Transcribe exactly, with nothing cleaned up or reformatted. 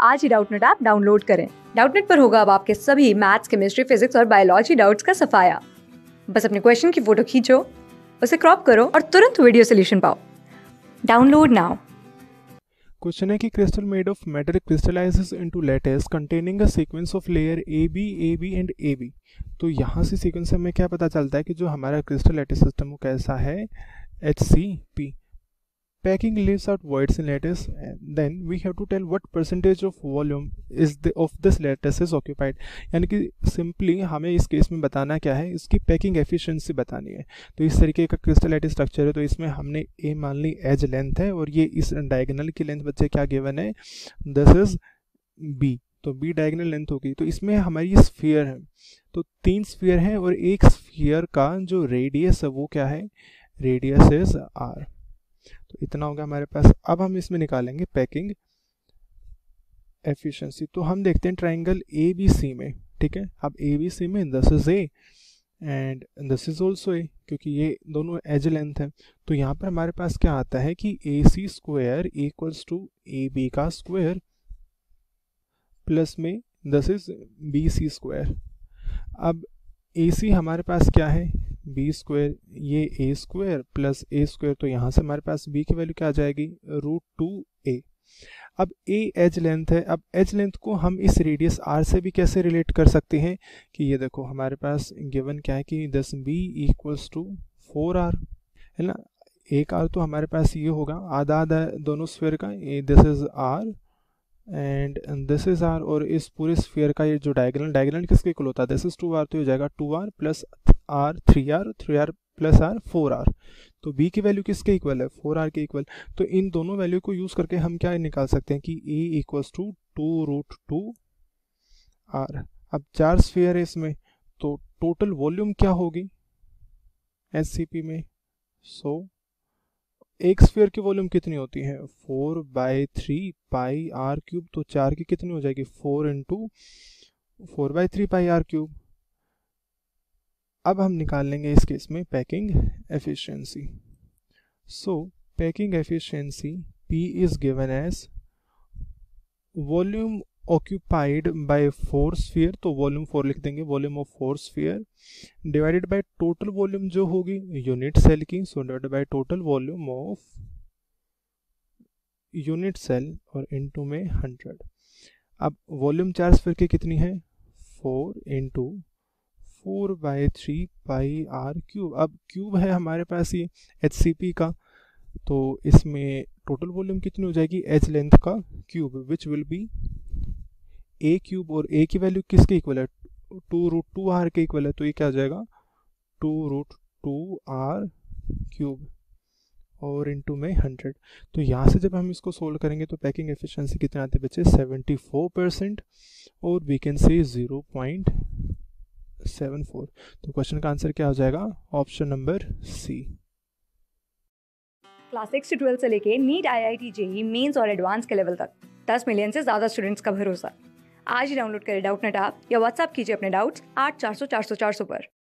आज ही Doubtnut app download करें। डाउटनेट पर होगा अब आपके सभी मैथ्स, केमिस्ट्री, फिजिक्स और बायोलॉजी डाउट्स का सफाया। बस अपने क्वेश्चन की फोटो खींचो, उसे क्रॉप करो और तुरंत वीडियो सोल्यूशन पाओ। Download now. क्वेश्चन है कि crystal made of metal crystallises into lattice containing a sequence of layer A B A B and A B. तो यहाँ से सीक्वेंस से हमें क्या पता चलता है कि जो हमारा क्रिस्टल लैटिस सिस्टम वो कैसा है, H C P. Packing leaves out voids in lattice, and then we have to tell what percentage of volume is the of this lattice is occupied। यानी कि सिंपली हमें इस केस में बताना क्या है, इसकी पैकिंग एफिशिएंसी बतानी है। तो इस तरीके का क्रिस्टल लैटिस स्ट्रक्चर है, तो इसमें हमने ए मान ली एज लेंथ है और ये इस डायगोनल की लेंथ बच्चे क्या गिवन है, दिस इज बी। तो बी डायगोनल लेंथ होगी। तो इसमें हमारी स्फीयर है, तो तीन स्फीयर हैं और एक स्फीयर का जो रेडियस है वो क्या है, रेडियस इज आर। तो इतना होगा हमारे पास। अब हम इसमें निकालेंगे पैकिंग एफिशिएंसी। तो हम देखते हैं ट्राइंगल ए बी सी में, ठीक है। अब ए बी सी में this is A and this is also A, क्योंकि ये दोनों एज लेंथ है। तो यहाँ पर हमारे पास क्या आता है कि A C square equals to A B का स्क्वायर प्लस में this is B C square. अब ए सी हमारे पास क्या है, बी स्क्वायर, ये A square plus A square. तो यहाँ से हमारे पास बी की वैल्यू क्या आ जाएगी, रूट टू ए। अब ए एज लेंथ है। अब एज लेंथ को हम इस रेडियस आर से भी कैसे रिलेट कर सकते हैं कि ये देखो हमारे पास गिवन क्या है कि thus B equals to four R, है ना। एक आर तो हमारे पास ये होगा आधा आधा दोनों स्फीयर का, this is R and this is R. और इस पूरे स्फीयर का ये जो डायगोनल डायगोनल किसके इक्वल होता है, दिस इज टू आर, तो ये हो जाएगा two R plus R three R, three R plus R four R. तो बी की वैल्यू किसके इक्वल है, फोर आर के इक्वल। तो इन दोनों वैल्यू को यूज करके हम क्या निकाल सकते हैं कि A equals to two root two R. अब चार स्फीयर है इसमें, तो टोटल वॉल्यूम क्या होगी एस सी पी में। सो so, एक स्फीयर की वॉल्यूम कितनी होती है, four by three pi R cube. तो चार की कितनी हो जाएगी, four into four by three pi R cube. अब हम निकाल लेंगे इस केस में packing efficiency. So packing efficiency P is given as volume occupied by four sphere. तो वॉल्यूम फोर लिख देंगे, volume of four sphere divided by total volume जो होगी यूनिट सेल की। So divided by total volume of unit cell और into में hundred. अब volume चार स्फीयर की कितनी है, four into four by three pi R cube. अब क्यूब है हमारे पास ये एच सी पी का, तो इसमें टोटल वॉल्यूम कितनी हो जाएगी, एच लेंथ का cube, which will be A cube. और ए की वैल्यू किसके इक्वल है, टू रूट टू आर के इक्वल है। तो ये क्या हो जाएगा, two root two R cube और इनटू में हंड्रेड। तो यहाँ से जब हम इसको सोल्व करेंगे तो पैकिंग एफिशिएंसी कितने आते हैं बच्चे, सेवेंटी फोर परसेंट और we can say zero point seven four. तो क्वेश्चन का आंसर क्या हो जाएगा, option number C. Class six से ट्वेल्थ से लेके NEET, I I T, JEE Mains और एडवांस के लेवल तक दस मिलियन से ज्यादा स्टूडेंट्स का भरोसा। आज ही डाउनलोड करें डाउटनेट ऐप या व्हाट्सएप कीजिए अपने डाउट्स आठ चार सौ चार सौ चार सौ पर।